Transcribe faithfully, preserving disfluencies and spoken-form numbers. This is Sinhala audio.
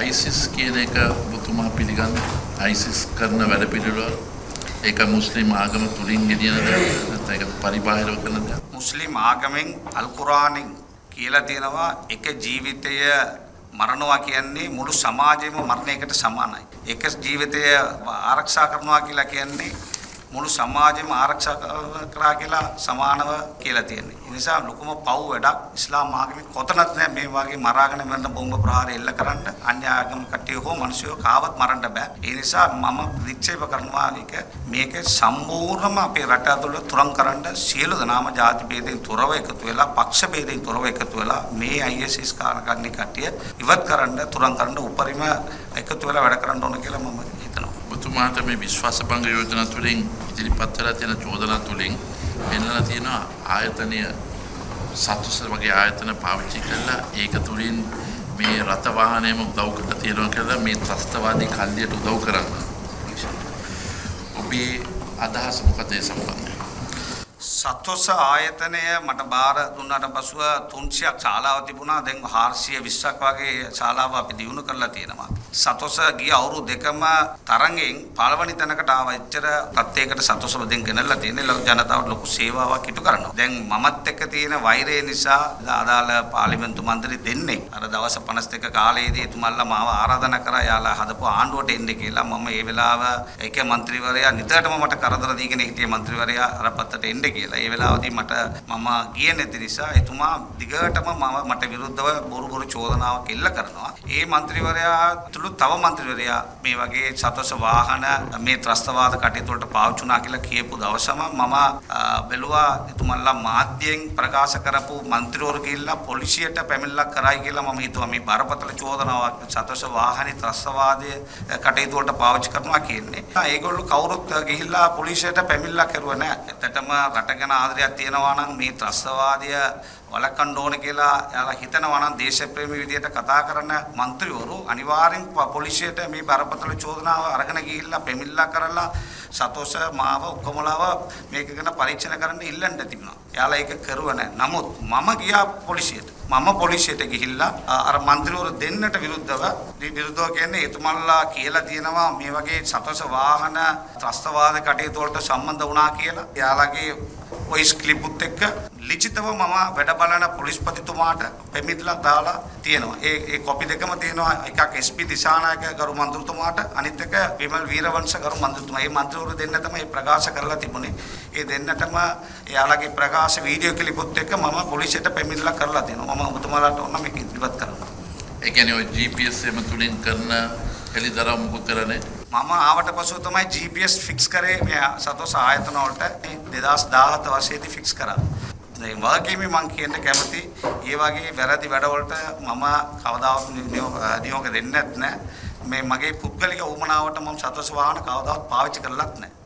ISIS කියන එක ඔබතුමා පිළිගන්නේ? ISIS කරන වැඩ පිළිවෙල ඒක මුස්ලිම් ආගම තුලින් ගෙනියන දෙයක් ඒක පරිබාහිරව කරන දෙයක්. මුස්ලිම් ආගමෙන් අල් කුර්ආනෙන් කියලා තියෙනවා එක ජීවිතය මරණවා කියන්නේ මුළු සමාජයේම මරණයකට සමානයි. එක ජීවිතය ආරක්ෂා කරනවා කියලා කියන්නේ මුළු සමාජෙම ආරක්ෂා කරා කියලා සමානව කියලා තියෙනවා. ඒ නිසා ලොකුම පව් වැඩක් ඉස්ලාම් ආගමේ කොතනත් නැහැ මේ වගේ මරාගෙන මරන බෝම්බ ප්‍රහාර එල්ල කරන්න අන්‍ය ආගම කට්ටිය හෝ මිනිස්සු කාවත් මරන්න බෑ. ඒ නිසා මම ප්‍රතික්ෂේප කරනවා එක මේක සම්පූර්ණයෙන්ම අපේ රට ඇතුළේ තුරන් කරන්න සියලු දෙනාම ಜಾති ભેදයෙන් තොරව එකතු වෙලා පක්ෂ ભેදයෙන් තොරව එකතු වෙලා මේ ISIS කාර්යකරණී කට්ටිය ඉවත් කරන්න තුරන් කරන්න උපරිම එකතු වෙලා වැඩ කරන්න ඕන කියලා මම හිතනවා. ඔබතුමාට මේ විශ්වාස භංග යෝජනා තුලින් ඉදිරිපත් වෙලා තියෙන චෝදනා තුලින් එන්නලා තියෙන ආයතනීය සතුස වගේ ආයතන පාවිච්චි කරලා ඒක තුලින් මේ රත වාහනයම උදව් කරලා තියෙනවා කියලා මේ ත්‍රස්තවාදී කල්ලියට උදව් කරන්න. ඔබේ අදහස මොකද ඒ සම්බන්ධයෙන්? සතොස ආයතනය මට බාර දුන්නාට පසුව තුන්සියක් ශාලාව තිබුණා. දැන් හාරසිය විස්සක් වගේ ශාලාව අපි දියුණු කරලා තියෙනවා. සතොස ගිය අවුරුදු දෙකම තරඟෙන් පළවෙනි තැනකට ආව. එච්චර තත්යකට සතොස වලින් ගෙනල්ලා තියෙන්නේ ලොකු ජනතාවට ලොකු සේවාවක් ඉටු කරනවා. දැන් මමත් එක්ක තියෙන වෛරය නිසා අදාළ පාර්ලිමේන්තු මන්ත්‍රී දෙන්නේ අර දවස් පනස් දෙක කාලයේදී එතුමන්ලා මාව ආරාධනා කරා යාලා හදපු ආණ්ඩුවට එන්න කියලා. මම ඒ වෙලාව ඒක මන්ත්‍රීවරයා නිතරම මට කරදර දීගෙන හිටියේ මන්ත්‍රීවරයා අර පත්තට එන්න කියලා. ඒ වෙලාවදී මට මම ගියේ නැති නිසා එතුමා දිගටම මම මට විරුද්ධව බොරු බොරු චෝදනාවක් එල්ල කරනවා. ඒ මන්ත්‍රීවරයා තුළු තව මන්ත්‍රීවරයා මේ වගේ සතොස වාහන මේ ත්‍රස්තවාද කටයුතු වලට පාවිච්චි වුණා කියලා කියපු දවසම මම බැලුවා එතුමන්ලා මාධ්‍යයෙන් ප්‍රකාශ කරපු මන්ත්‍රීවරු ගිහිල්ලා පොලිසියට පැමිණිල්ලක් කරයි කියලා මම හිතුවා මේ බරපතල චෝදනාවක් සතොස වාහනේ ත්‍රස්තවාදයේ කටයුතු වලට පාවිච්චි කරනවා කියන්නේ. ඒගොල්ලෝ කවුරුත් ගිහිල්ලා පොලිසියට පැමිණිල්ලක් කරුවා නැහැ. ඇත්තටම රට ගැන ආදරයක් තියෙනවා නම් මේ ත්‍රස්තවාදය වළක්වන්න ඕන කියලා එයාලා හිතනවා නම් දේශප්‍රේමී විදියට කතා කරන മന്ത്രിවරු අනිවාර්යෙන් පොලිසියට මේ බරපතල චෝදනාව අරගෙන ගිහිල්ලා පැමිණිල්ලක් කරලා සතොස මාව ඔක්කොමලාව මේක ගැන පරීක්ෂණ කරන්න ඉල්ලන්න තිබුණා. එයාලා ඒක කරුවා නැහැ. නමුත් මම ගියා පොලිසියට. මම පොලිසියට ගිහිල්ලා අර മന്ത്രിවරු දෙන්නට විරුද්ධව විරුද්ධව කියන්නේ එතුමන්ලා කියලා තියෙනවා මේ වගේ සතොස වාහන ත්‍රස්තවාද කටයුතු වලට සම්බන්ධ වුණා කියලා. එයාලගේ වොයිස් ක්ලිප් උත් එක්ක ලිඛිතව මම වැඩ බලන පොලිස්පතිතුමාට පැමිණිලා දාලා තියෙනවා. ඒ ඒ කොපි දෙකම තියෙනවා. එකක් එස් පී දිසානායක ගරු මන්ත්‍රීතුමාට අනිත් එක විමල් වීරවංශ ගරු මන්ත්‍රීතුමා. මේ මන්ත්‍රීවරු දෙන්න තමයි ප්‍රකාශ කරලා තිබුණේ. ඒ දෙන්නටම එයාලගේ ප්‍රකාශ වීඩියෝ ක්ලිප් උත් එක්ක මම පොලිසියට පැමිණිලා කරලා තියෙනවා. මම ඔබතුමාලාට ඕන මේක ඉදිරිපත් කරනවා. ඒ කියන්නේ ඔය ජී පී එස් එම තුලින් කරන එළිදරව් මුකුත් කරන්නේ මම ආවට පසුව තමයි ජී පී එස් ෆික්ස් කරේ මේ සතොස ආයතන වලට දෙදාස් දාහත වසරේදී ෆික්ස් කරා. මේ වාගේම මම කියන්න කැමති ඒ වගේ වැරදි වැඩවලට මම කවදාවත් නියෝග දෙන්නේ නැහැ. මේ මගේ පුද්ගලික උමනාවට මම සතොස වාහන කවදාවත් පාවිච්චි කරලත් නැහැ.